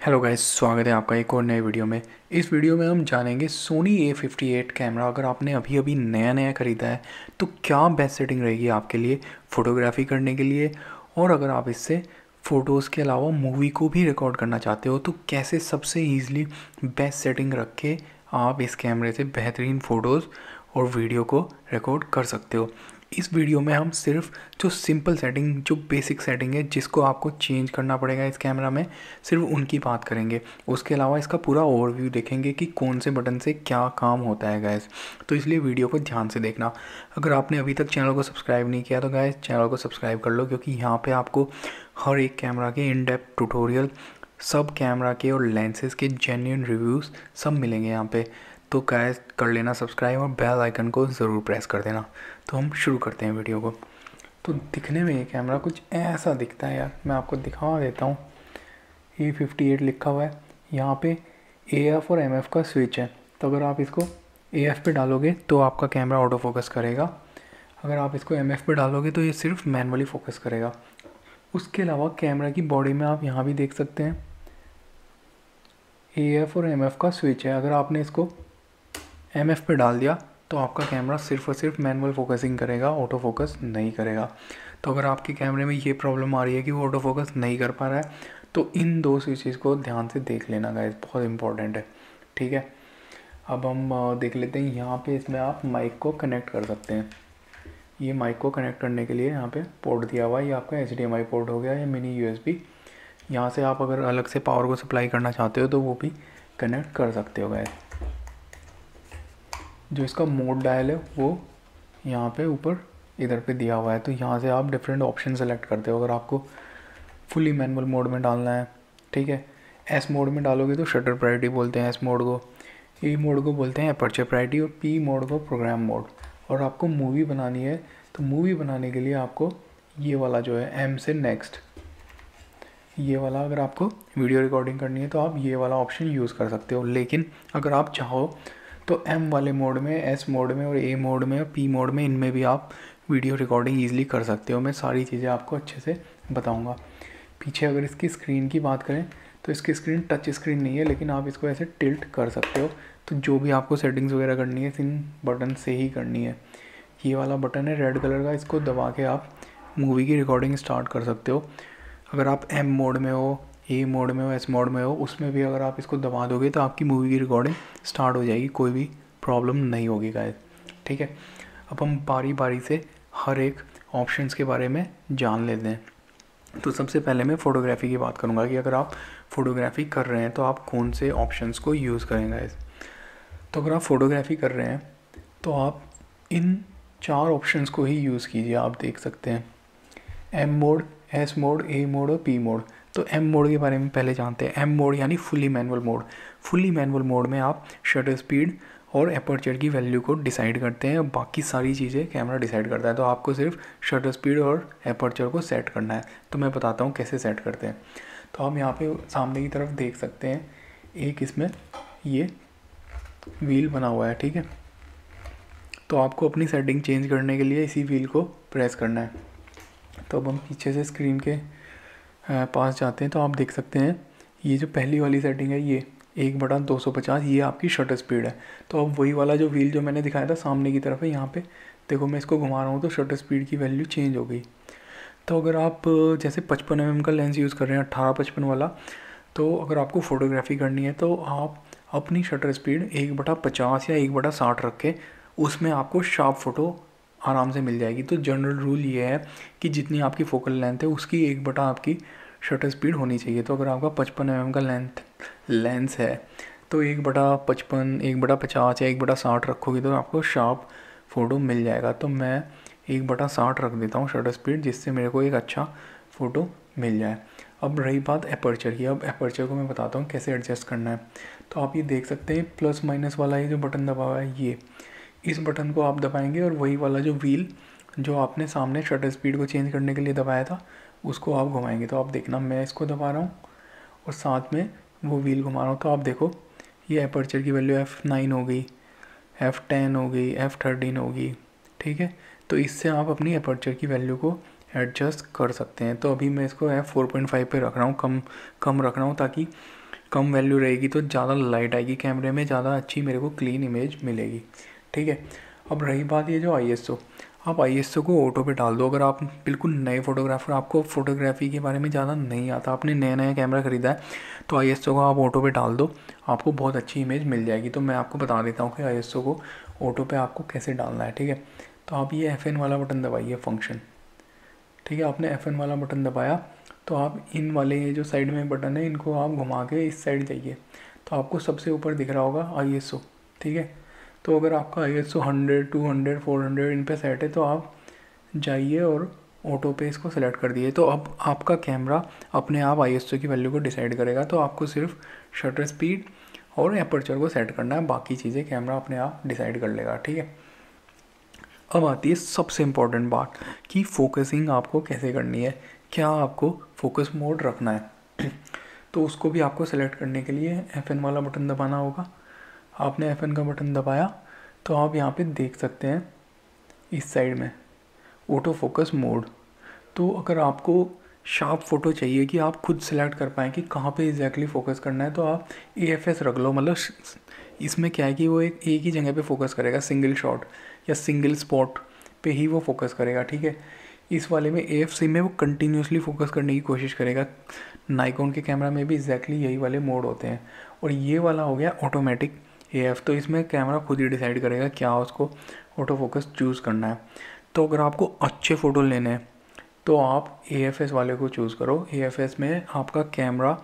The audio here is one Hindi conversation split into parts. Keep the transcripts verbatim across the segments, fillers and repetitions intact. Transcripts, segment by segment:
हेलो गाइस, स्वागत है आपका एक और नए वीडियो में। इस वीडियो में हम जानेंगे Sony A fifty eight camera अगर आपने अभी अभी नया नया ख़रीदा है तो क्या बेस्ट सेटिंग रहेगी आपके लिए फ़ोटोग्राफी करने के लिए। और अगर आप इससे फ़ोटोज़ के अलावा मूवी को भी रिकॉर्ड करना चाहते हो तो कैसे सबसे ईज़िली बेस्ट सेटिंग रख के आप इस कैमरे से बेहतरीन फ़ोटोज़ और वीडियो को रिकॉर्ड कर सकते हो। इस वीडियो में हम सिर्फ जो सिंपल सेटिंग, जो बेसिक सेटिंग है जिसको आपको चेंज करना पड़ेगा इस कैमरा में, सिर्फ उनकी बात करेंगे। उसके अलावा इसका पूरा ओवरव्यू देखेंगे कि कौन से बटन से क्या काम होता है गाइस। तो इसलिए वीडियो को ध्यान से देखना। अगर आपने अभी तक चैनल को सब्सक्राइब नहीं किया तो गाइस चैनल को सब्सक्राइब कर लो, क्योंकि यहाँ पे आपको हर एक कैमरा के इन डेप्थ ट्यूटोरियल, सब कैमरा के और लेंसेज के जेन्युइन रिव्यूज़ सब मिलेंगे यहाँ पे। तो गाइस कर लेना सब्सक्राइब और बेल आइकन को ज़रूर प्रेस कर देना। तो हम शुरू करते हैं वीडियो को। तो दिखने में ये कैमरा कुछ ऐसा दिखता है यार, मैं आपको दिखा देता हूँ। ए फिफ्टी एट लिखा हुआ है, यहाँ पे ए एफ और एम एफ का स्विच है। तो अगर आप इसको ए एफ पे डालोगे तो आपका कैमरा ऑटो फोकस करेगा, अगर आप इसको एम एफ पे डालोगे तो ये सिर्फ मैनुअली फोकस करेगा। उसके अलावा कैमरा की बॉडी में आप यहाँ भी देख सकते हैं ए एफ और एम एफ का स्विच है। अगर आपने इसको एम एफ पे डाल दिया तो आपका कैमरा सिर्फ और सिर्फ मैनुअल फोकसिंग करेगा, ऑटो फोकस नहीं करेगा। तो अगर आपके कैमरे में ये प्रॉब्लम आ रही है कि वो ऑटो फोकस नहीं कर पा रहा है तो इन दो स्विचेस को ध्यान से देख लेना गाइस, बहुत इंपॉर्टेंट है। ठीक है, अब हम देख लेते हैं। यहाँ पे इसमें आप माइक को कनेक्ट कर सकते हैं। ये माइक को कनेक्ट करने के लिए यहाँ पे पोर्ट दिया हुआ है, ये आपका H D M I port हो गया या मिनी यू एस बी। यहाँ से आप अगर अलग से पावर को सप्लाई करना चाहते हो तो वो भी कनेक्ट कर सकते हो गाइस। जो इसका मोड डायल है वो यहाँ पे ऊपर इधर पे दिया हुआ है, तो यहाँ से आप डिफरेंट ऑप्शन सेलेक्ट करते हो। अगर आपको फुली मैनुअल मोड में डालना है, ठीक है, एस मोड में डालोगे तो शटर प्रायोरिटी बोलते हैं एस मोड को, ए मोड को बोलते हैं अपर्चर प्रायोरिटी और पी मोड को प्रोग्राम मोड। और आपको मूवी बनानी है तो मूवी बनाने के लिए आपको ये वाला जो है एम से नेक्स्ट, ये वाला, अगर आपको वीडियो रिकॉर्डिंग करनी है तो आप ये वाला ऑप्शन यूज़ कर सकते हो। लेकिन अगर आप चाहो तो एम वाले मोड में, एस मोड में और ए मोड में और पी मोड में, इनमें भी आप वीडियो रिकॉर्डिंग ईजिली कर सकते हो। मैं सारी चीज़ें आपको अच्छे से बताऊंगा। पीछे अगर इसकी स्क्रीन की बात करें तो इसकी स्क्रीन टच स्क्रीन नहीं है, लेकिन आप इसको ऐसे टिल्ट कर सकते हो। तो जो भी आपको सेटिंग्स वगैरह करनी है इन बटन से ही करनी है। ये वाला बटन है रेड कलर का, इसको दबा के आप मूवी की रिकॉर्डिंग स्टार्ट कर सकते हो। अगर आप एम मोड में हो, ए मोड में हो, एस मोड में हो, उसमें भी अगर आप इसको दबा दोगे तो आपकी मूवी की रिकॉर्डिंग स्टार्ट हो जाएगी, कोई भी प्रॉब्लम नहीं होगी गाइस। ठीक है, अब हम बारी बारी से हर एक ऑप्शंस के बारे में जान लेते हैं। तो सबसे पहले मैं फ़ोटोग्राफी की बात करूँगा कि अगर आप फ़ोटोग्राफी कर रहे हैं तो आप कौन से ऑप्शंस को यूज़ करें गाइस। तो अगर आप फ़ोटोग्राफी कर रहे हैं तो आप इन चार ऑप्शंस को ही यूज़ कीजिए। आप देख सकते हैं M mode, S mode, A mode और पी मोड। तो एम मोड के बारे में पहले जानते हैं। एम मोड यानी fully manual mode. Fully manual mode में आप शटर स्पीड और एपर्चर की वैल्यू को डिसाइड करते हैं, बाकी सारी चीज़ें कैमरा डिसाइड करता है। तो आपको सिर्फ शटर स्पीड और एपर्चर को सेट करना है। तो मैं बताता हूँ कैसे सेट करते हैं। तो आप यहाँ पे सामने की तरफ देख सकते हैं, एक इसमें ये व्हील बना हुआ है, ठीक है। तो आपको अपनी सेटिंग चेंज करने के लिए इसी व्हील को प्रेस करना है। तो अब हम पीछे से स्क्रीन के पास जाते हैं तो आप देख सकते हैं ये जो पहली वाली सेटिंग है, ये एक बटा दो सौ पचास, ये आपकी शटर स्पीड है। तो अब वही वाला जो व्हील जो मैंने दिखाया था सामने की तरफ है, यहाँ पे देखो मैं इसको घुमा रहा हूँ तो शटर स्पीड की वैल्यू चेंज हो गई। तो अगर आप जैसे पचपन एम एम का लेंस यूज़ कर रहे हैं, अट्ठारह पचपन वाला, तो अगर आपको फ़ोटोग्राफी करनी है तो आप अपनी शटर स्पीड एक बटा पचास या एक बटा साठ रख के उसमें आपको शार्प फ़ोटो आराम से मिल जाएगी। तो जनरल रूल ये है कि जितनी आपकी फोकल लेंथ है उसकी एक बटा आपकी शटर स्पीड होनी चाहिए। तो अगर आपका पचपन एम एम का लेंथ लेंस है तो एक बटा पचपन, एक बटा पचास या एक बटा साठ रखोगे तो आपको शार्प फ़ोटो मिल जाएगा। तो मैं एक बटा साठ रख देता हूँ शटर स्पीड, जिससे मेरे को एक अच्छा फ़ोटो मिल जाए। अब रही बात एपर्चर की, अब एपर्चर को मैं बताता हूँ कैसे एडजस्ट करना है। तो आप ये देख सकते हैं प्लस माइनस वाला ये जो बटन दबा हुआ है, ये इस बटन को आप दबाएंगे और वही वाला जो व्हील जो आपने सामने शटर स्पीड को चेंज करने के लिए दबाया था उसको आप घुमाएंगे। तो आप देखना मैं इसको दबा रहा हूँ और साथ में वो व्हील घुमा रहा हूँ। तो आप देखो ये एपर्चर की वैल्यू एफ़ नाइन हो गई, एफ़ टेन हो गई, एफ़ थर्टीन हो गई, ठीक है। तो इससे आप अपनी एपर्चर की वैल्यू को एडजस्ट कर सकते हैं। तो अभी मैं इसको एफ़ फोर पॉइंट फाइव पे रख रहा हूँ, कम कम रख रहा हूँ ताकि कम वैल्यू रहेगी तो ज़्यादा लाइट आएगी कैमरे में, ज़्यादा अच्छी मेरे को क्लीन इमेज मिलेगी। ठीक है, अब रही बात ये जो आई एस ओ, आप आई एस ओ को ऑटो पे डाल दो। अगर आप बिल्कुल नए फोटोग्राफर, आपको फ़ोटोग्राफी के बारे में ज़्यादा नहीं आता, आपने नया नया कैमरा ख़रीदा है, तो आई एस ओ को आप ऑटो पे डाल दो, आपको बहुत अच्छी इमेज मिल जाएगी। तो मैं आपको बता देता हूँ कि आई एस ओ को ऑटो पे आपको कैसे डालना है। ठीक है, तो आप ये एफ एन वाला बटन दबाइए, फंक्शन। ठीक है, आपने एफ एन वाला बटन दबाया तो आप इन वाले ये जो साइड में बटन है इनको आप घुमा के इस साइड जाइए, तो आपको सबसे ऊपर दिख रहा होगा आई एस ओ। ठीक है, तो अगर आपका I S O hundred, two hundred, four hundred इन पे सेट है तो आप जाइए और ऑटो पे इसको सेलेक्ट कर दिए। तो अब आपका कैमरा अपने आप आई एस ओ की वैल्यू को डिसाइड करेगा। तो आपको सिर्फ शटर स्पीड और एपर्चर को सेट करना है, बाकी चीज़ें कैमरा अपने आप डिसाइड कर लेगा। ठीक है, अब आती है सबसे इम्पॉर्टेंट बात कि फोकसिंग आपको कैसे करनी है, क्या आपको फोकस मोड रखना है। तो उसको भी आपको सेलेक्ट करने के लिए एफ एन वाला बटन दबाना होगा। आपने एफ एन का बटन दबाया तो आप यहाँ पे देख सकते हैं इस साइड में ऑटो फोकस मोड। तो अगर आपको शार्प फ़ोटो चाहिए कि आप खुद सेलेक्ट कर पाएँ कि कहाँ पे एग्जैक्टली फ़ोकस करना है, तो आप ए एफ एस रख लो। मतलब इसमें क्या है कि वो एक एक ही जगह पे फोकस करेगा, सिंगल शॉट या सिंगल स्पॉट पे ही वो फोकस करेगा। ठीक है, इस वाले में ए एफ सी में वो कंटिन्यूसली फोकस करने की कोशिश करेगा। नाइकॉन के कैमरा में भी एग्जैक्टली यही वाले मोड होते हैं। और ये वाला हो गया ऑटोमेटिक ए एफ, तो इसमें कैमरा खुद ही डिसाइड करेगा क्या उसको ऑटो फोकस चूज़ करना है। तो अगर आपको अच्छे फ़ोटो लेने हैं तो आप ए एफ एस वाले को चूज़ करो। ए एफ एस में आपका कैमरा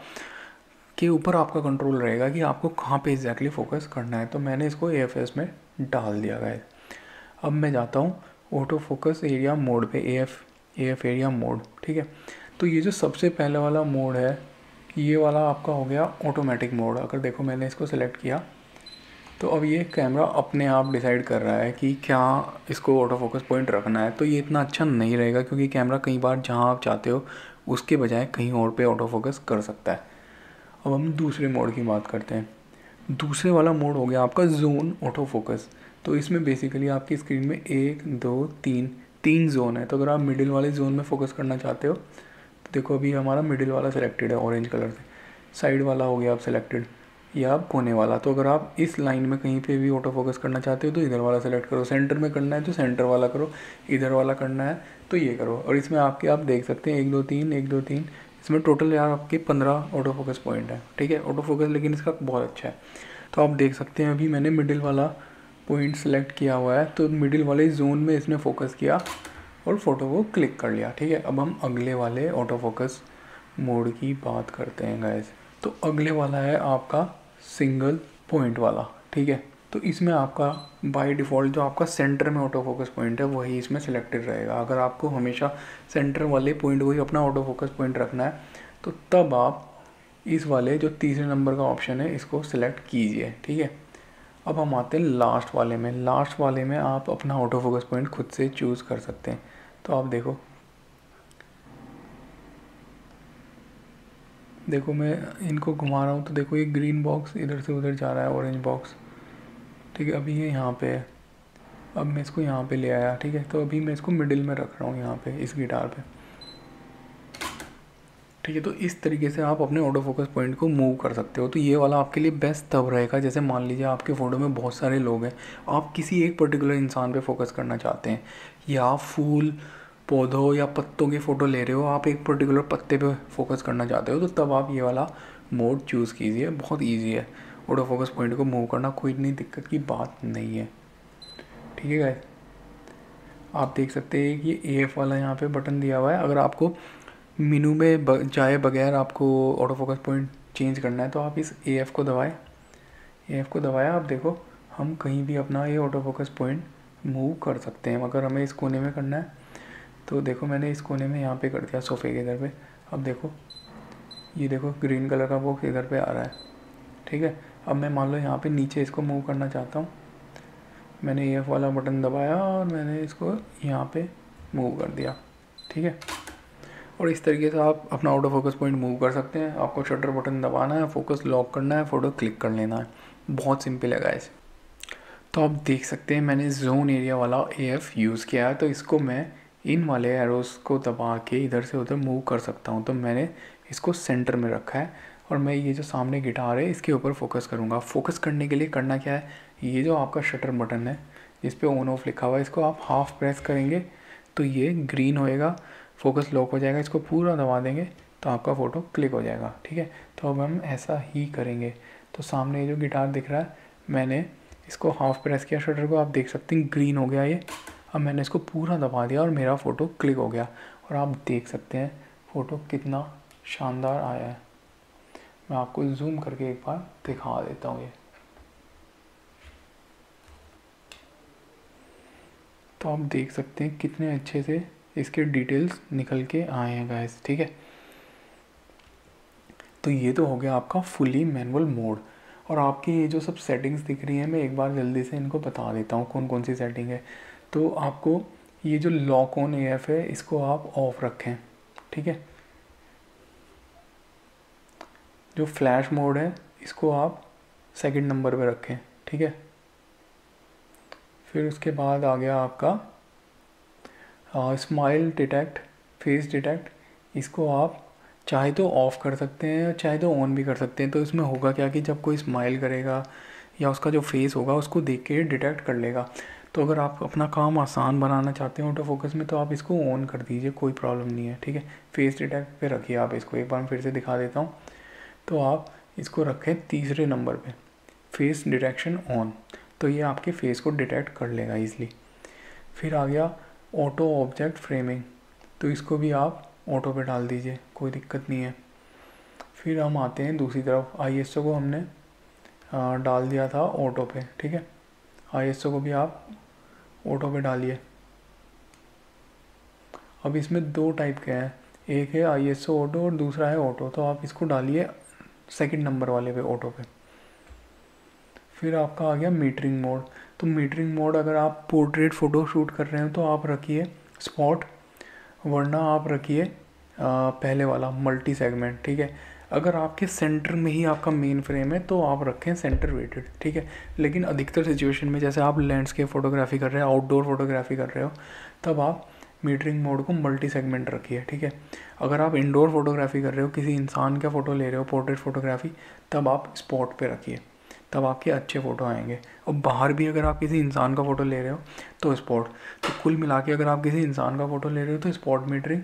के ऊपर आपका कंट्रोल रहेगा कि आपको कहाँ पे एग्जैक्टली फोकस करना है। तो मैंने इसको ए एफ एस में डाल दिया गया है। अब मैं जाता हूँ ऑटो फोकस एरिया मोड पे, A F A F area mode. ठीक है, तो ये जो सबसे पहले वाला मोड है ये वाला आपका हो गया ऑटोमेटिक मोड। अगर देखो मैंने इसको सेलेक्ट किया तो अब ये कैमरा अपने आप डिसाइड कर रहा है कि क्या इसको ऑटो फोकस पॉइंट रखना है। तो ये इतना अच्छा नहीं रहेगा क्योंकि कैमरा कई बार जहाँ आप चाहते हो उसके बजाय कहीं और पे ऑटो फोकस कर सकता है। अब हम दूसरे मोड की बात करते हैं। दूसरे वाला मोड हो गया आपका जोन ऑटो फोकस। तो इसमें बेसिकली आपकी स्क्रीन में एक, दो, तीन तीन जोन है। तो अगर आप मिडिल वाले जोन में फोकस करना चाहते हो तो देखो अभी हमारा मिडिल वाला सेलेक्टेड है ऑरेंज कलर से, साइड वाला हो गया आप सेलेक्टेड, या आप कोने वाला। तो अगर आप इस लाइन में कहीं पे भी ऑटो फोकस करना चाहते हो तो इधर वाला सेलेक्ट करो, सेंटर में करना है तो सेंटर वाला करो, इधर वाला करना है तो ये करो। और इसमें आपके आप देख सकते हैं एक दो तीन एक दो तीन, इसमें टोटल यार आपके पंद्रह ऑटो फोकस पॉइंट है। ठीक है, ऑटो फोकस लेकिन इसका बहुत अच्छा है। तो आप देख सकते हैं अभी मैंने मिडिल वाला पॉइंट सेलेक्ट किया हुआ है, तो मिडिल वाले जोन में इसने फोकस किया और फ़ोटो को क्लिक कर लिया। ठीक है, अब हम अगले वाले ऑटो फोकस मोड की बात करते हैं गाइस। तो अगले वाला है आपका सिंगल पॉइंट वाला। ठीक है, तो इसमें आपका बाय डिफ़ॉल्ट जो आपका सेंटर में ऑटो फोकस पॉइंट है वही इसमें सिलेक्टेड रहेगा। अगर आपको हमेशा सेंटर वाले पॉइंट को ही अपना ऑटो फोकस पॉइंट रखना है तो तब आप इस वाले जो तीसरे नंबर का ऑप्शन है इसको सिलेक्ट कीजिए। ठीक है, अब हम आते हैं लास्ट वाले में। लास्ट वाले में आप अपना ऑटो फोकस पॉइंट खुद से चूज़ कर सकते हैं। तो आप देखो देखो मैं इनको घुमा रहा हूँ तो देखो ये ग्रीन बॉक्स इधर से उधर जा रहा है, ऑरेंज बॉक्स। ठीक है, अभी ये यहाँ पे है, अब मैं इसको यहाँ पे ले आया। ठीक है, तो अभी मैं इसको मिडिल में रख रहा हूँ यहाँ पे इस गिटार पे। ठीक है, तो इस तरीके से आप अपने ऑटो फोकस पॉइंट को मूव कर सकते हो। तो ये वाला आपके लिए बेस्ट तब रहेगा जैसे मान लीजिए आपके फ़ोटो में बहुत सारे लोग हैं, आप किसी एक पर्टिकुलर इंसान पे फोकस करना चाहते हैं, या फूल पौधों या पत्तों की फ़ोटो ले रहे हो, आप एक पर्टिकुलर पत्ते पे फोकस करना चाहते हो, तो तब आप ये वाला मोड चूज़ कीजिए। बहुत ईजी है ऑटो फोकस पॉइंट को मूव करना, कोई इतनी दिक्कत की बात नहीं है। ठीक है गाइस, आप देख सकते हैं कि ए एफ वाला यहाँ पे बटन दिया हुआ है। अगर आपको मेनू में ब, जाए बगैर आपको ऑटो फोकस पॉइंट चेंज करना है तो आप इस ए एफ को दबाएं। ए एफ को दबाया, आप देखो हम कहीं भी अपना ये ऑटो फोकस पॉइंट मूव कर सकते हैं। अगर हमें इस कोने में करना है तो देखो मैंने इस कोने में यहाँ पे कर दिया सोफ़े के इधर पे। अब देखो ये देखो ग्रीन कलर का बॉक्स इधर पे आ रहा है। ठीक है, अब मैं मान लो यहाँ पे नीचे इसको मूव करना चाहता हूँ, मैंने ए एफ वाला बटन दबाया और मैंने इसको यहाँ पे मूव कर दिया। ठीक है, और इस तरीके से आप अपना ऑटो फोकस पॉइंट मूव कर सकते हैं। आपको शटर बटन दबाना है, फोकस लॉक करना है, फ़ोटो क्लिक कर लेना है। बहुत सिंपल है गाइस। तो आप देख सकते हैं मैंने जोन एरिया वाला ए एफ यूज़ किया है, तो इसको मैं इन वाले एरोस को दबा के इधर से उधर मूव कर सकता हूँ। तो मैंने इसको सेंटर में रखा है और मैं ये जो सामने गिटार है इसके ऊपर फोकस करूँगा। फोकस करने के लिए करना क्या है, ये जो आपका शटर बटन है जिस पे ऑन ऑफ लिखा हुआ है, इसको आप हाफ प्रेस करेंगे तो ये ग्रीन होएगा, फोकस लॉक हो जाएगा। इसको पूरा दबा देंगे तो आपका फ़ोटो क्लिक हो जाएगा। ठीक है, तो अब हम ऐसा ही करेंगे। तो सामने ये जो गिटार दिख रहा है, मैंने इसको हाफ प्रेस किया शटर को, आप देख सकते हैं ग्रीन हो गया ये। अब मैंने इसको पूरा दबा दिया और मेरा फ़ोटो क्लिक हो गया, और आप देख सकते हैं फ़ोटो कितना शानदार आया है। मैं आपको जूम करके एक बार दिखा देता हूँ ये। तो आप देख सकते हैं कितने अच्छे से इसके डिटेल्स निकल के आए हैं गाइस। ठीक है, तो ये तो हो गया आपका फुली मैनुअल मोड। और आपकी ये जो सब सेटिंग्स दिख रही हैं, मैं एक बार जल्दी से इनको बता देता हूँ कौन कौन सी सेटिंग है। तो आपको ये जो लॉक ऑन ए एफ है इसको आप ऑफ रखें। ठीक है, जो फ्लैश मोड है इसको आप सेकंड नंबर पे रखें। ठीक है, फिर उसके बाद आ गया आपका स्माइल डिटेक्ट, फेस डिटेक्ट, इसको आप चाहे तो ऑफ़ कर सकते हैं चाहे तो ऑन भी कर सकते हैं। तो इसमें होगा क्या कि जब कोई स्माइल करेगा या उसका जो फेस होगा उसको देख के डिटेक्ट कर लेगा। तो अगर आप अपना काम आसान बनाना चाहते हैं ऑटो फोकस में, तो आप इसको ऑन कर दीजिए, कोई प्रॉब्लम नहीं है। ठीक है, फेस डिटेक्ट पे रखिए आप इसको, एक बार मैं फिर से दिखा देता हूँ। तो आप इसको रखें तीसरे नंबर पे, फेस डिटेक्शन ऑन, तो ये आपके फेस को डिटेक्ट कर लेगा ईज़िली। फिर आ गया ऑटो ऑब्जेक्ट फ्रेमिंग, तो इसको भी आप ऑटो पे डाल दीजिए, कोई दिक्कत नहीं है। फिर हम आते हैं दूसरी तरफ, आई एस ओ को हमने डाल दिया था ऑटो पे। ठीक है, आई एस ओ को भी आप ऑटो पे डालिए। अब इसमें दो टाइप के हैं, एक है आई एस ओ ऑटो और दूसरा है ऑटो, तो आप इसको डालिए सेकंड नंबर वाले पे, ऑटो पे। फिर आपका आ गया मीटरिंग मोड। तो मीटरिंग मोड अगर आप पोर्ट्रेट फ़ोटो शूट कर रहे हो तो आप रखिए स्पॉट, वरना आप रखिए पहले वाला मल्टी सेगमेंट। ठीक है, अगर आपके सेंटर में ही आपका मेन फ्रेम है तो आप रखें सेंटर वेटेड। ठीक है, लेकिन अधिकतर सिचुएशन में जैसे आप लैंडस्केप फ़ोटोग्राफी कर रहे हो, आउटडोर फोटोग्राफी कर रहे हो, तब आप मीटरिंग मोड को मल्टी सेगमेंट रखिए। ठीक है, अगर आप इंडोर फोटोग्राफी कर रहे हो, किसी इंसान का फ़ोटो ले रहे हो, पोर्ट्रेट फोटोग्राफी, तब आप स्पॉट पे रखिए, तब आपके अच्छे फ़ोटो आएंगे। और बाहर भी अगर आप किसी इंसान का फ़ोटो ले रहे हो तो स्पॉट। तो कुल मिला के अगर आप किसी इंसान का फ़ोटो ले रहे हो तो स्पॉट मीटरिंग,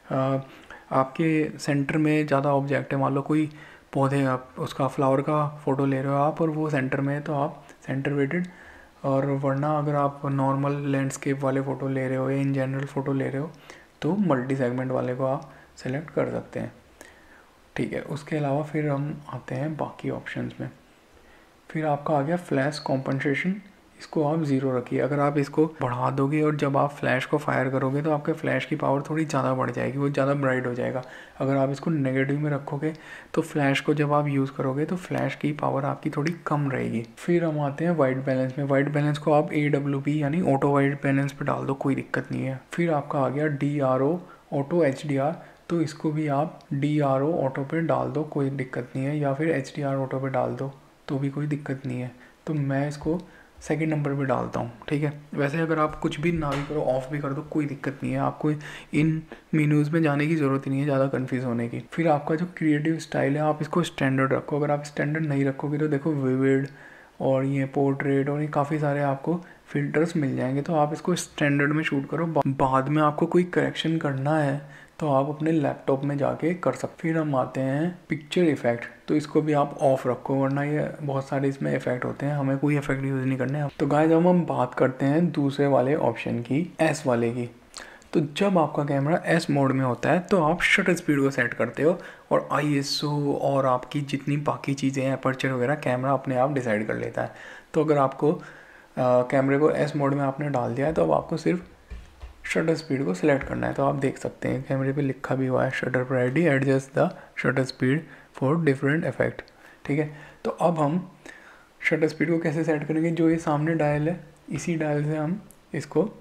आपके सेंटर में ज़्यादा ऑब्जेक्ट है, मान लो कोई पौधे, आप उसका फ्लावर का फ़ोटो ले रहे हो आप और वो सेंटर में है तो आप सेंटर वेटेड। और वरना अगर आप नॉर्मल लैंडस्केप वाले फ़ोटो ले रहे हो या इन जनरल फ़ोटो ले रहे हो तो मल्टी सेगमेंट वाले को आप सेलेक्ट कर सकते हैं। ठीक है, उसके अलावा फिर हम आते हैं बाकी ऑप्शंस में। फिर आपका आ गया फ्लैश कॉम्पनसेशन, इसको आप ज़ीरो रखिए। अगर आप इसको बढ़ा दोगे और जब आप फ्लैश को फायर करोगे तो आपके फ्लैश की पावर थोड़ी ज़्यादा बढ़ जाएगी, वो ज़्यादा ब्राइट हो जाएगा। अगर आप इसको नेगेटिव में रखोगे तो फ्लैश को जब आप यूज़ करोगे तो फ्लैश की पावर आपकी थोड़ी कम रहेगी। फिर हम आते हैं वाइट बैलेंस में। वाइट बैलेंस को आप ए डब्ल्यू पी यानी ऑटो वाइट बैलेंस पे डाल दो, कोई दिक्कत नहीं है। फिर आपका आ गया D R O auto H D R, तो इसको भी आप डी आर ओ ऑटो पे डाल दो, कोई दिक्कत नहीं है, या फिर एच डी आर ऑटो पे डाल दो तो भी कोई दिक्कत नहीं है। तो मैं इसको सेकंड नंबर पे डालता हूँ। ठीक है, वैसे अगर आप कुछ भी ना भी करो, ऑफ भी कर दो, कोई दिक्कत नहीं है, आपको इन मेन्यूज़ में जाने की ज़रूरत ही नहीं है ज़्यादा कंफ्यूज होने की। फिर आपका जो क्रिएटिव स्टाइल है आप इसको स्टैंडर्ड रखो। अगर आप स्टैंडर्ड नहीं रखोगे तो देखो विविड और ये पोर्ट्रेट और ये काफ़ी सारे आपको फ़िल्टर्स मिल जाएंगे, तो आप इसको स्टैंडर्ड में शूट करो। बाद में आपको कोई करेक्शन करना है तो आप अपने लैपटॉप में जाके कर सकते। फिर हम आते हैं पिक्चर इफेक्ट, तो इसको भी आप ऑफ रखो, वरना ये बहुत सारे इसमें इफेक्ट होते हैं, हमें कोई इफेक्ट यूज़ नहीं करने। तो गाइस अब हम बात करते हैं दूसरे वाले ऑप्शन की, एस वाले की। तो जब आपका कैमरा एस मोड में होता है तो आप शटर स्पीड को सेट करते हो और आई एस ओ और आपकी जितनी बाकी चीज़ें हैं, अपर्चर वगैरह, कैमरा अपने आप डिसाइड कर लेता है। तो अगर आपको कैमरे को एस मोड में आपने डाल दिया है तो अब आपको सिर्फ शटर स्पीड को सिलेक्ट करना है। तो आप देख सकते हैं कैमरे पे लिखा भी हुआ है shutter priority, adjust the shutter speed for different effect. ठीक है, तो अब हम शटर स्पीड को कैसे सेट करेंगे, जो ये सामने डायल है इसी डायल से हम इसको,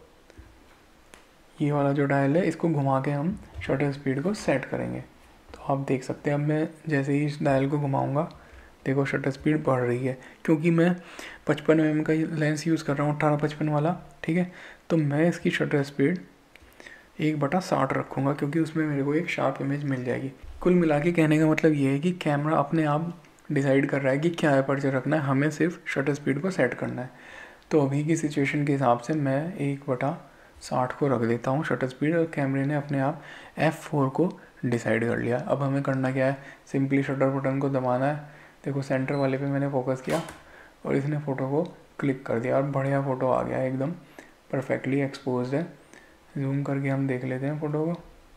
ये वाला जो डायल है इसको घुमा के हम शटर स्पीड को सेट करेंगे। तो आप देख सकते हैं अब मैं जैसे ही इस डायल को घुमाऊँगा, देखो शटर स्पीड बढ़ रही है, क्योंकि मैं पचपन एम एम का लेंस यूज़ कर रहा हूँ, अठारह पचपन वाला। ठीक है, तो मैं इसकी शटर स्पीड एक बटा साठ रखूँगा, क्योंकि उसमें मेरे को एक शार्प इमेज मिल जाएगी। कुल मिला के कहने का मतलब ये है कि कैमरा अपने आप डिसाइड कर रहा है कि क्या एपर्चर रखना है, हमें सिर्फ शटर स्पीड को सेट करना है। तो अभी की सिचुएशन के हिसाब से मैं एक बटा साठ को रख देता हूँ शटर स्पीड, और कैमरे ने अपने आप एफ़ फोर को डिसाइड कर लिया। अब हमें करना क्या है, सिंपली शटर बटन को दबाना है। देखो सेंटर वाले पे मैंने फोकस किया और इसने फ़ोटो को क्लिक कर दिया और बढ़िया फ़ोटो आ गया, एकदम परफेक्टली एक्सपोज्ड है। जूम करके हम देख लेते हैं फ़ोटो को।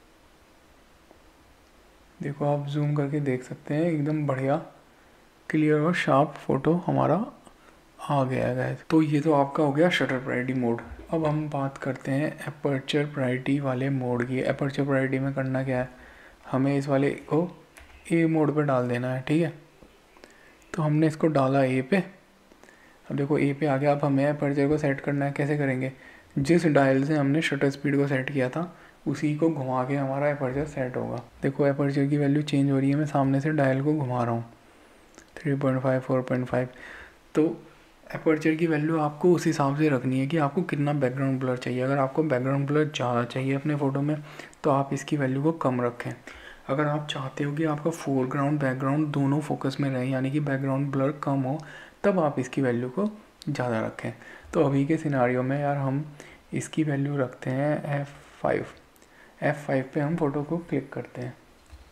देखो आप जूम करके देख सकते हैं, एकदम बढ़िया क्लियर और शार्प फ़ोटो हमारा आ गया है। तो ये तो आपका हो गया शटर प्रायोरिटी मोड। अब हम बात करते हैं एपर्चर प्रायोरिटी वाले मोड की। एपर्चर प्रायोरिटी में करना क्या है, हमें इस वाले को ए मोड पे डाल देना है, ठीक है। तो हमने इसको डाला ए पे। अब देखो ए पे आ गया। अब हमें एपर्चर को सेट करना है, कैसे करेंगे, जिस डायल से हमने शटर स्पीड को सेट किया था उसी को घुमा के हमारा एपर्चर सेट होगा। देखो एपर्चर की वैल्यू चेंज हो रही है, मैं सामने से डायल को घुमा रहा हूँ, three point five, four point five. तो एपर्चर की वैल्यू आपको उस हिसाब से रखनी है कि आपको कितना बैकग्राउंड ब्लर चाहिए। अगर आपको बैकग्राउंड ब्लर ज़्यादा चाहिए अपने फ़ोटो में तो आप इसकी वैल्यू को कम रखें। अगर आप चाहते हो कि आपका फोरग्राउंड बैकग्राउंड दोनों फोकस में रहे, यानी कि बैकग्राउंड ब्लर कम हो, तब आप इसकी वैल्यू को ज़्यादा रखें। तो अभी के सिनारियो में यार हम इसकी वैल्यू रखते हैं एफ़ फाइव। एफ़ फाइव पे हम फ़ोटो को क्लिक करते हैं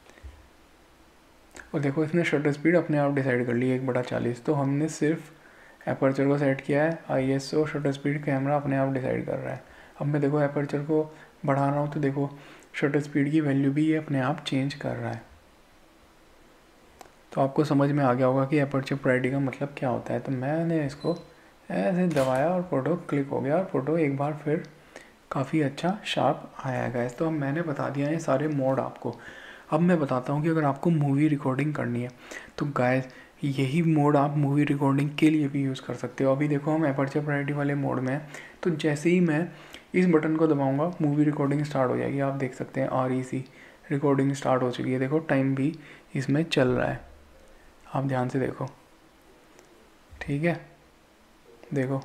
और देखो इसने शटर स्पीड अपने आप डिसाइड कर ली एक बटा चालीस। तो हमने सिर्फ एपर्चर को सेट किया है, I S O shutter speed camera अपने आप डिसाइड कर रहा है। अब मैं देखो एपर्चर को बढ़ा रहा हूँ तो देखो शटर स्पीड की वैल्यू भी ये अपने आप चेंज कर रहा है। तो आपको समझ में आ गया होगा कि एपर्चर प्रायोरिटी का मतलब क्या होता है। तो मैंने इसको ऐसे दबाया और फ़ोटो क्लिक हो गया और फ़ोटो एक बार फिर काफ़ी अच्छा शार्प आया है गाइस। तो अब मैंने बता दिया है सारे मोड आपको। अब मैं बताता हूँ कि अगर आपको मूवी रिकॉर्डिंग करनी है तो गाइस यही मोड आप मूवी रिकॉर्डिंग के लिए भी यूज़ कर सकते हो। अभी देखो हम एपर्चर प्रायोरिटी वाले मोड में हैं, तो जैसे ही मैं इस बटन को दबाऊंगा मूवी रिकॉर्डिंग स्टार्ट हो जाएगी। आप देख सकते हैं R E C recording start हो चुकी है। देखो टाइम भी इसमें चल रहा है, आप ध्यान से देखो, ठीक है, देखो।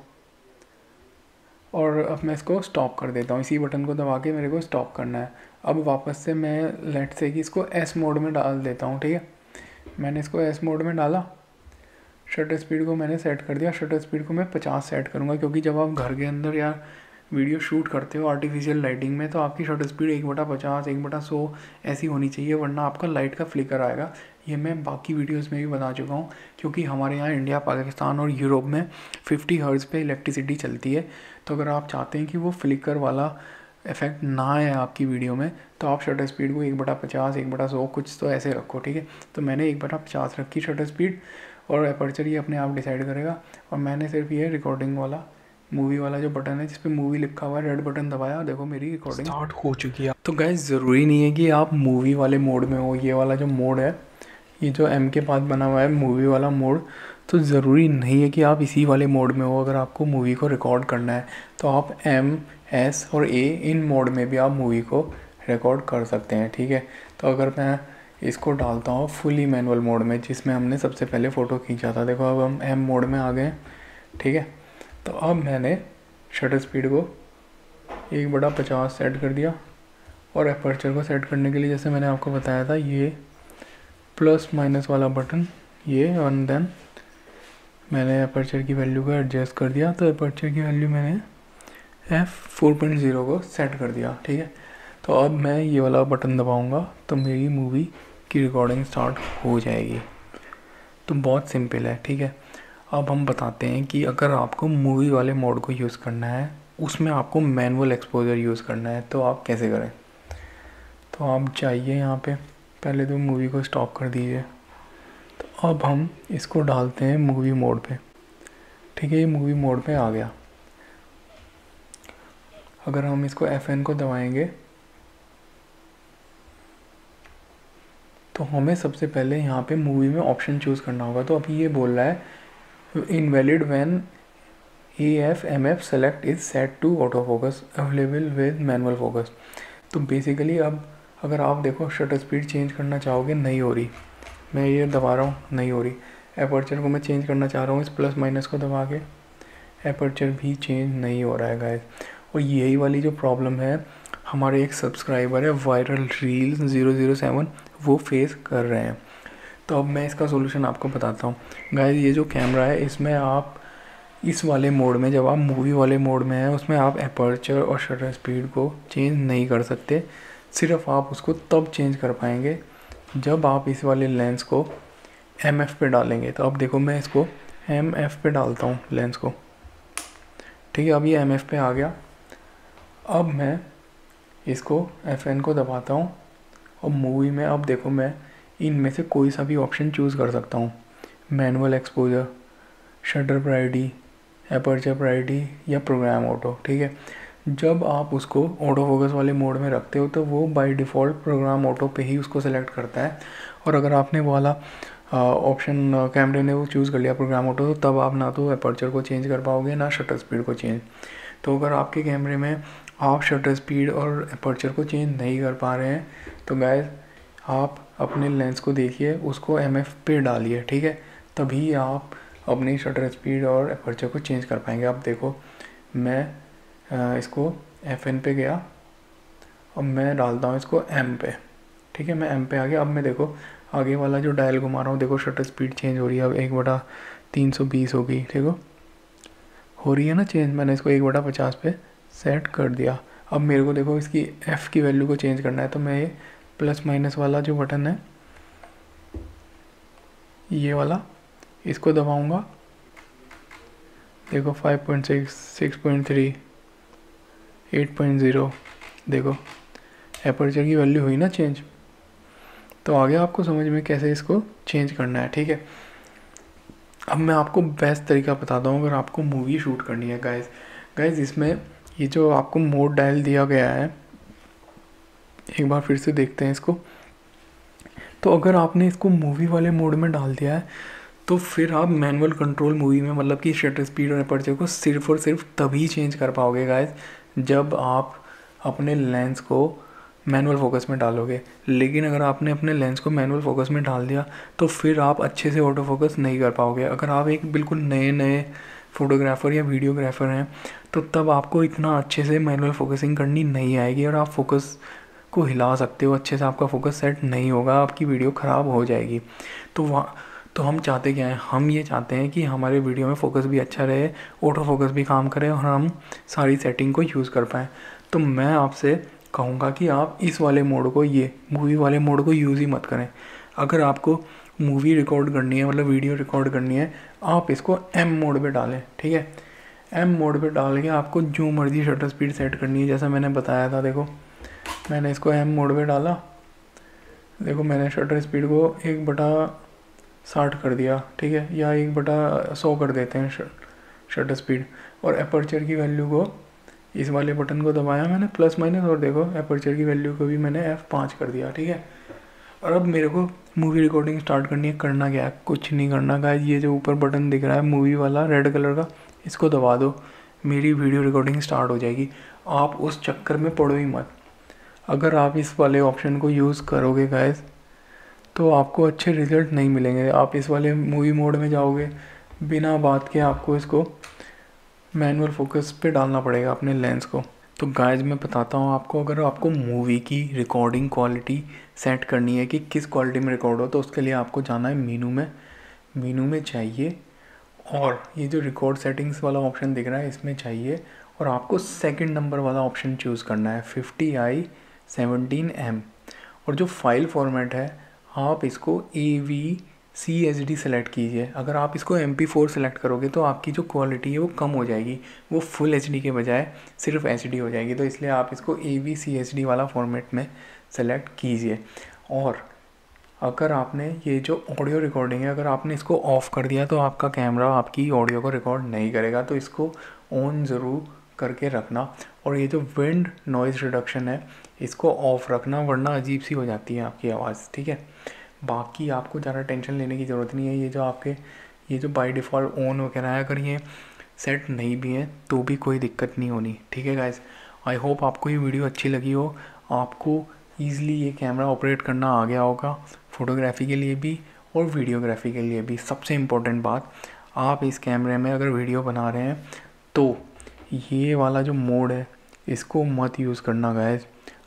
और अब मैं इसको स्टॉप कर देता हूँ, इसी बटन को दबा के मेरे को स्टॉप करना है। अब वापस से मैं लेट से कि इसको एस मोड में डाल देता हूँ, ठीक है। मैंने इसको एस मोड में डाला, शटर स्पीड को मैंने सेट कर दिया। शटर स्पीड को मैं पचास सेट करूँगा, क्योंकि जब आप घर के अंदर या वीडियो शूट करते हो आर्टिफिशियल लाइटिंग में तो आपकी शटर स्पीड एक बटा पचास, एक बटा सौ ऐसी होनी चाहिए, वरना आपका लाइट का फ्लिकर आएगा। ये मैं बाकी वीडियोस में भी बता चुका हूँ, क्योंकि हमारे यहाँ इंडिया, पाकिस्तान और यूरोप में फिफ्टी हर्ट्ज़ पे इलेक्ट्रिसिटी चलती है। तो अगर आप चाहते हैं कि वो फ्लिकर वाला इफेक्ट ना आए आपकी वीडियो में तो आप शटर स्पीड को एक बटा पचास, एक बटा सौ कुछ तो ऐसे रखो, ठीक है। तो मैंने एक बटा पचास रखी शटर स्पीड, और एपर्चर ये अपने आप डिसाइड करेगा। और मैंने सिर्फ ये रिकॉर्डिंग वाला मूवी वाला जो बटन है जिस पे मूवी लिखा हुआ है, रेड बटन दबाया, देखो मेरी रिकॉर्डिंग स्टार्ट हो चुकी है। तो गाइस ज़रूरी नहीं है कि आप मूवी वाले मोड में हो। ये वाला जो मोड है, ये जो एम के पास बना हुआ है मूवी वाला मोड, तो ज़रूरी नहीं है कि आप इसी वाले मोड में हो। अगर आपको मूवी को रिकॉर्ड करना है तो आप एम, एस और ए इन मोड में भी आप मूवी को रिकॉर्ड कर सकते हैं, ठीक है। तो अगर मैं इसको डालता हूँ फुली मैनुअल मोड में, जिसमें हमने सबसे पहले फ़ोटो खींचा था, देखो अब हम एम मोड में आ गए, ठीक है। तो अब मैंने शटर स्पीड को एक बटा पचास सेट कर दिया, और एपर्चर को सेट करने के लिए जैसे मैंने आपको बताया था ये प्लस माइनस वाला बटन, ये और देन मैंने एपर्चर की वैल्यू को एडजस्ट कर दिया। तो एपर्चर की वैल्यू मैंने एफ फोर पॉइंट ज़ीरो को सेट कर दिया, ठीक है। तो अब मैं ये वाला बटन दबाऊंगा तो मेरी मूवी की रिकॉर्डिंग स्टार्ट हो जाएगी। तो बहुत सिंपल है, ठीक है। अब हम बताते हैं कि अगर आपको मूवी वाले मोड को यूज़ करना है, उसमें आपको मैनुअल एक्सपोजर यूज़ करना है, तो आप कैसे करें। तो आप जाइए यहाँ पे, पहले तो मूवी को स्टॉप कर दीजिए। तो अब हम इसको डालते हैं मूवी मोड पे, ठीक है। ये मूवी मोड पे आ गया। अगर हम इसको एफ एन को दबाएंगे तो हमें सबसे पहले यहाँ पे मूवी में ऑप्शन चूज़ करना होगा। तो अभी ये बोल रहा है invalid when A F M F select is set to auto focus available with manual focus. तो बेसिकली अब अगर आप देखो शटर स्पीड चेंज करना चाहोगे, नहीं हो रही, मैं ये दबा रहा हूँ, नहीं हो रही। एपर्चर को मैं चेंज करना चाह रहा हूँ, इस प्लस माइनस को दबा के, एपर्चर भी चेंज नहीं हो रहा है गाइस। और यही वाली जो प्रॉब्लम है हमारे एक सब्सक्राइबर है viral reels zero zero seven, वो फेस कर रहे हैं। तो अब मैं इसका सोल्यूशन आपको बताता हूँ। गाइस ये जो कैमरा है इसमें आप इस वाले मोड में, जब आप मूवी वाले मोड में हैं, उसमें आप एपर्चर और शटर स्पीड को चेंज नहीं कर सकते। सिर्फ आप उसको तब चेंज कर पाएंगे जब आप इस वाले लेंस को एम एफ पे डालेंगे। तो अब देखो मैं इसको एम एफ पे डालता हूँ लेंस को, ठीक है। अब ये एम एफ पे आ गया। अब मैं इसको एफ एन को दबाता हूँ और मूवी में अब देखो मैं इनमें से कोई सा भी ऑप्शन चूज़ कर सकता हूँ। Manual exposure, shutter priority, aperture priority या प्रोग्राम ऑटो, ठीक है। जब आप उसको ऑटो फोकस वाले मोड में रखते हो तो वो बाय डिफ़ॉल्ट प्रोग्राम ऑटो पे ही उसको सेलेक्ट करता है। और अगर आपने वो वाला ऑप्शन कैमरे ने वो चूज़ कर लिया प्रोग्राम ऑटो, तो तब आप ना तो एपर्चर को चेंज कर पाओगे ना शटर स्पीड को चेंज। तो अगर आपके कैमरे में आप शटर स्पीड और एपर्चर को चेंज नहीं कर पा रहे हैं तो गाइस आप अपने लेंस को देखिए, उसको एम एफ पे डालिए, ठीक है। तभी आप अपनी शटर स्पीड और एपर्चर को चेंज कर पाएंगे। अब देखो मैं इसको एफ एन पे गया और मैं डालता हूँ इसको एम पे, ठीक है। मैं एम पे आ गया। अब मैं देखो आगे वाला जो डायल घुमा रहा हूँ, देखो शटर स्पीड चेंज हो रही है। अब एक बटा तीन सौ बीस होगी, ठीक है, हो रही है ना चेंज। मैंने इसको एक बटा पचास पे सेट कर दिया। अब मेरे को देखो इसकी एफ़ की वैल्यू को चेंज करना है, तो मैं ये प्लस माइनस वाला जो बटन है ये वाला, इसको दबाऊंगा। देखो five point six, six point three, eight point zero, देखो एपर्चर की वैल्यू हुई ना चेंज। तो आगे आपको समझ में कैसे इसको चेंज करना है, ठीक है। अब मैं आपको बेस्ट तरीका बताता हूँ अगर आपको मूवी शूट करनी है। गाइस गाइस इसमें ये जो आपको मोड डायल दिया गया है, एक बार फिर से देखते हैं इसको। तो अगर आपने इसको मूवी वाले मोड में डाल दिया है तो फिर आप मैनुअल कंट्रोल मूवी में, मतलब कि शटर स्पीड और एपर्चर को सिर्फ और सिर्फ तभी चेंज कर पाओगे गाइस जब आप अपने लेंस को मैनुअल फोकस में डालोगे। लेकिन अगर आपने अपने लेंस को मैनुअल फोकस में डाल दिया तो फिर आप अच्छे से ऑटो फोकस नहीं कर पाओगे। अगर आप एक बिल्कुल नए नए फोटोग्राफ़र या वीडियोग्राफर हैं तो तब आपको इतना अच्छे से मैनुअल फोकसिंग करनी नहीं आएगी और आप फोकस को हिला सकते हो अच्छे से, आपका फोकस सेट नहीं होगा, आपकी वीडियो ख़राब हो जाएगी। तो वहाँ तो हम चाहते क्या हैं, हम ये चाहते हैं कि हमारे वीडियो में फ़ोकस भी अच्छा रहे, ऑटो फोकस भी काम करे और हम सारी सेटिंग को यूज़ कर पाएँ। तो मैं आपसे कहूँगा कि आप इस वाले मोड को, ये मूवी वाले मोड को यूज़ ही मत करें। अगर आपको मूवी रिकॉर्ड करनी है, मतलब वीडियो रिकॉर्ड करनी है, आप इसको एम मोड पे डालें, ठीक है। एम मोड पे डाल के आपको जो मर्ज़ी शटर स्पीड सेट करनी है, जैसा मैंने बताया था। देखो मैंने इसको एम मोड पे डाला, देखो मैंने शटर स्पीड को एक बटा साठ कर दिया, ठीक है, या एक बटा सौ कर देते हैं शटर स्पीड। और एपर्चर की वैल्यू को, इस वाले बटन को दबाया मैंने प्लस माइनस, और देखो एपर्चर की वैल्यू को भी मैंने एफ पाँच कर दिया, ठीक है। और अब मेरे को मूवी रिकॉर्डिंग स्टार्ट करनी है। करना क्या है, कुछ नहीं करना गाइस, ये जो ऊपर बटन दिख रहा है मूवी वाला रेड कलर का, इसको दबा दो, मेरी वीडियो रिकॉर्डिंग स्टार्ट हो जाएगी। आप उस चक्कर में पड़ो ही मत। अगर आप इस वाले ऑप्शन को यूज़ करोगे गाइस तो आपको अच्छे रिज़ल्ट नहीं मिलेंगे। आप इस वाले मूवी मोड में जाओगे, बिना बात के आपको इसको मैनुअल फोकस पे डालना पड़ेगा अपने लेंस को। तो गाइस मैं बताता हूँ आपको, अगर आपको मूवी की रिकॉर्डिंग क्वालिटी सेट करनी है कि किस क्वालिटी में रिकॉर्ड हो, तो उसके लिए आपको जाना है मीनू में। मीनू में चाहिए और ये जो रिकॉर्ड सेटिंग्स वाला ऑप्शन दिख रहा है इसमें चाहिए, और आपको सेकंड नंबर वाला ऑप्शन चूज़ करना है फिफ्टी आई सेवनटीन एम। और जो फाइल फॉर्मेट है आप इसको A V C H D select कीजिए। अगर आप इसको एम पी फोर सेलेक्ट करोगे तो आपकी जो क्वालिटी है वो कम हो जाएगी, वो फुल एच डी के बजाय सिर्फ एच डी हो जाएगी। तो इसलिए आप इसको A V C H D वाला फॉर्मेट में सेलेक्ट कीजिए। और अगर आपने ये जो ऑडियो रिकॉर्डिंग है, अगर आपने इसको ऑफ़ कर दिया तो आपका कैमरा आपकी ऑडियो को रिकॉर्ड नहीं करेगा, तो इसको ऑन ज़रूर करके रखना। और ये जो विंड नॉइज़ रिडक्शन है इसको ऑफ़ रखना, वरना अजीब सी हो जाती है आपकी आवाज़, ठीक है। बाकी आपको ज़्यादा टेंशन लेने की ज़रूरत नहीं है। ये जो आपके ये जो बाय डिफ़ॉल्ट ऑन वगैरह है, अगर ये सेट नहीं भी है तो भी कोई दिक्कत नहीं होनी, ठीक है गाइस। आई होप आपको ये वीडियो अच्छी लगी हो, आपको ईज़िली ये कैमरा ऑपरेट करना आ गया होगा, फ़ोटोग्राफी के लिए भी और वीडियोग्राफी के लिए भी। सबसे इम्पोर्टेंट बात, आप इस कैमरे में अगर वीडियो बना रहे हैं तो ये वाला जो मोड है इसको मत यूज़ करना गाइस।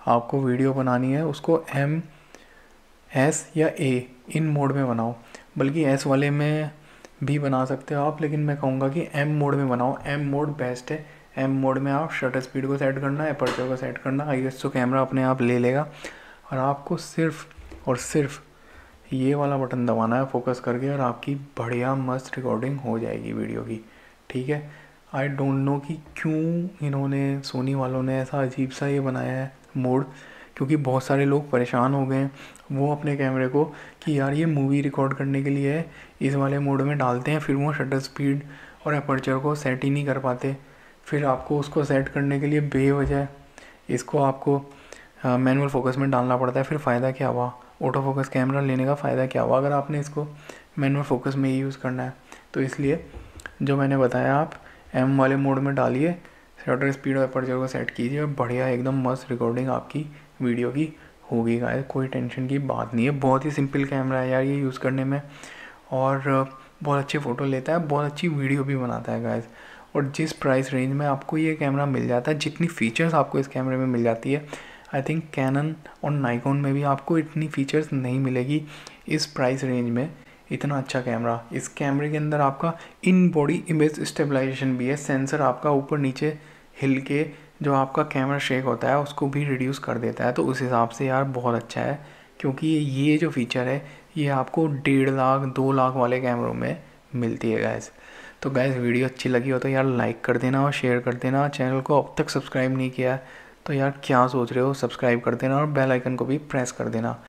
आपको वीडियो बनानी है उसको एम एस या ए इन मोड में बनाओ, बल्कि एस वाले में भी बना सकते हो आप, लेकिन मैं कहूँगा कि एम मोड में बनाओ। एम मोड बेस्ट है। एम मोड में आप शटर स्पीड को सेट करना है, अपर्चर को सेट करना, आई एस ओ कैमरा अपने आप ले लेगा और आपको सिर्फ और सिर्फ ये वाला बटन दबाना है फोकस करके और आपकी बढ़िया मस्त रिकॉर्डिंग हो जाएगी वीडियो की, ठीक है। आई डोंट नो कि क्यों इन्होंने सोनी वालों ने ऐसा अजीब सा ये बनाया है मोड, क्योंकि बहुत सारे लोग परेशान हो गए हैं वो अपने कैमरे को कि यार ये मूवी रिकॉर्ड करने के लिए है, इस वाले मोड में डालते हैं, फिर वो शटर स्पीड और अपर्चर को सेट ही नहीं कर पाते। फिर आपको उसको सेट करने के लिए बेवजह इसको आपको मैनुअल फोकस में डालना पड़ता है। फिर फ़ायदा क्या हुआ ऑटो फोकस कैमरा लेने का? फ़ायदा क्या हुआ अगर आपने इसको मैनुअल फोकस में ही यूज़ करना है? तो इसलिए जो मैंने बताया आप एम वाले मोड में डालिए, शटर स्पीड और अपर्चर को सेट कीजिए और बढ़िया एकदम मस्त रिकॉर्डिंग आपकी वीडियो की होगी गाइस। कोई टेंशन की बात नहीं है, बहुत ही सिंपल कैमरा है यार ये यूज़ करने में और बहुत अच्छी फ़ोटो लेता है, बहुत अच्छी वीडियो भी बनाता है गाइस। और जिस प्राइस रेंज में आपको ये कैमरा मिल जाता है, जितनी फ़ीचर्स आपको इस कैमरे में मिल जाती है, आई थिंक कैनन और नाइकॉन में भी आपको इतनी फ़ीचर्स नहीं मिलेगी इस प्राइस रेंज में। इतना अच्छा कैमरा, इस कैमरे के अंदर आपका इन बॉडी इमेज स्टेबलाइजेशन भी है, सेंसर आपका ऊपर नीचे हिल के जो आपका कैमरा शेक होता है उसको भी रिड्यूस कर देता है। तो उस हिसाब से यार बहुत अच्छा है, क्योंकि ये जो फीचर है ये आपको डेढ़ लाख दो लाख वाले कैमरों में मिलती है गैस। तो गैस वीडियो अच्छी लगी हो तो यार लाइक कर देना और शेयर कर देना। चैनल को अब तक सब्सक्राइब नहीं किया है तो यार क्या सोच रहे हो, सब्सक्राइब कर देना और बेल आइकन को भी प्रेस कर देना।